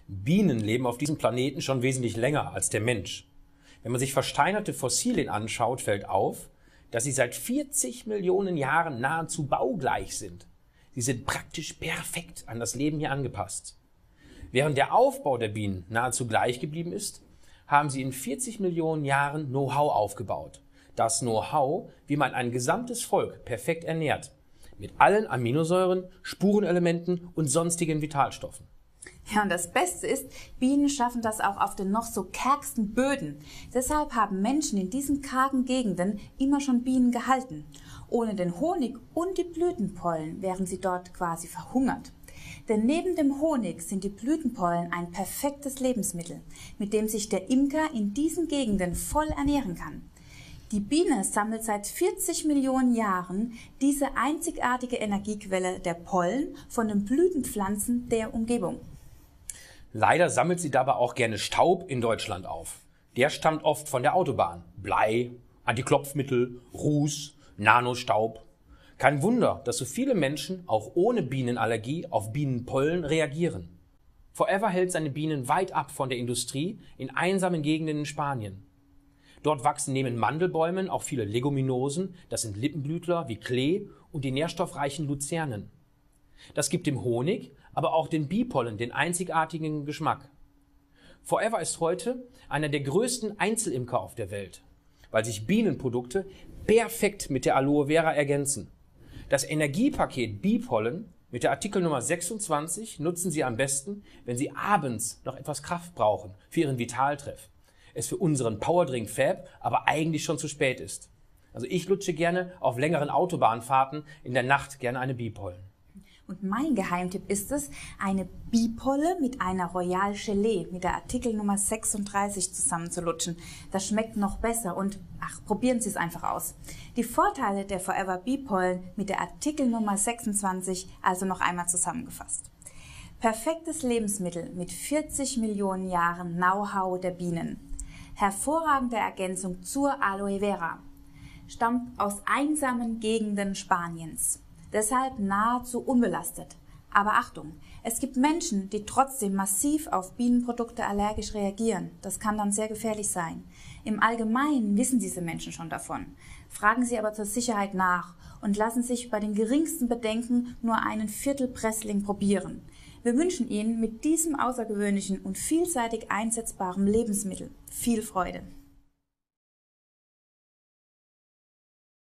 Bienen leben auf diesem Planeten schon wesentlich länger als der Mensch. Wenn man sich versteinerte Fossilien anschaut, fällt auf, dass sie seit 40 Millionen Jahren nahezu baugleich sind. Sie sind praktisch perfekt an das Leben hier angepasst. Während der Aufbau der Bienen nahezu gleich geblieben ist, haben sie in 40 Millionen Jahren Know-how aufgebaut. Das Know-how, wie man ein gesamtes Volk perfekt ernährt. Mit allen Aminosäuren, Spurenelementen und sonstigen Vitalstoffen. Ja, und das Beste ist, Bienen schaffen das auch auf den noch so kärgsten Böden. Deshalb haben Menschen in diesen kargen Gegenden immer schon Bienen gehalten. Ohne den Honig und die Blütenpollen wären sie dort quasi verhungert. Denn neben dem Honig sind die Blütenpollen ein perfektes Lebensmittel, mit dem sich der Imker in diesen Gegenden voll ernähren kann. Die Biene sammelt seit 40 Millionen Jahren diese einzigartige Energiequelle der Pollen von den Blütenpflanzen der Umgebung. Leider sammelt sie dabei auch gerne Staub in Deutschland auf. Der stammt oft von der Autobahn. Blei, Antiklopfmittel, Ruß, Nanostaub. Kein Wunder, dass so viele Menschen auch ohne Bienenallergie auf Bienenpollen reagieren. Forever hält seine Bienen weit ab von der Industrie in einsamen Gegenden in Spanien. Dort wachsen neben Mandelbäumen auch viele Leguminosen, das sind Lippenblütler wie Klee und die nährstoffreichen Luzernen. Das gibt dem Honig, aber auch den Bipollen den einzigartigen Geschmack. Forever ist heute einer der größten Einzelimker auf der Welt, weil sich Bienenprodukte perfekt mit der Aloe Vera ergänzen. Das Energiepaket Bipollen mit der Artikelnummer 26 nutzen Sie am besten, wenn Sie abends noch etwas Kraft brauchen für Ihren Vitaltreff. Es für unseren Powerdrink Fab aber eigentlich schon zu spät ist. Also ich lutsche gerne auf längeren Autobahnfahrten in der Nacht gerne eine Bipollen. Und mein Geheimtipp ist es, eine Bipolle mit einer Royal Gelee mit der Artikelnummer 36 zusammenzulutschen. Das schmeckt noch besser und probieren Sie es einfach aus. Die Vorteile der Forever Bipollen mit der Artikelnummer 26 also noch einmal zusammengefasst. Perfektes Lebensmittel mit 40 Millionen Jahren Know-how der Bienen. Hervorragende Ergänzung zur Aloe Vera. Stammt aus einsamen Gegenden Spaniens. Deshalb nahezu unbelastet. Aber Achtung, es gibt Menschen, die trotzdem massiv auf Bienenprodukte allergisch reagieren. Das kann dann sehr gefährlich sein. Im Allgemeinen wissen diese Menschen schon davon. Fragen Sie aber zur Sicherheit nach und lassen sich bei den geringsten Bedenken nur einen Viertel Pressling probieren. Wir wünschen Ihnen mit diesem außergewöhnlichen und vielseitig einsetzbaren Lebensmittel viel Freude.